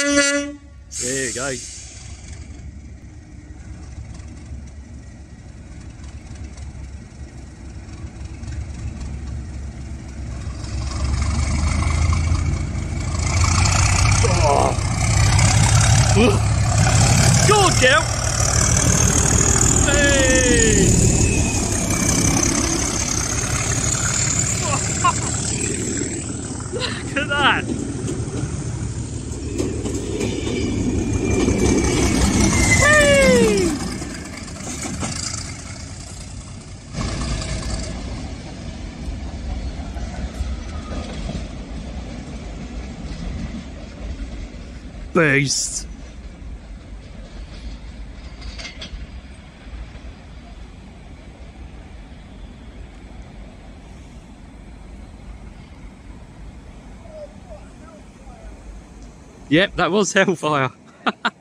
There you go. Good girl! Hey! Look at that! Hey! Beast! Yep, that was hellfire.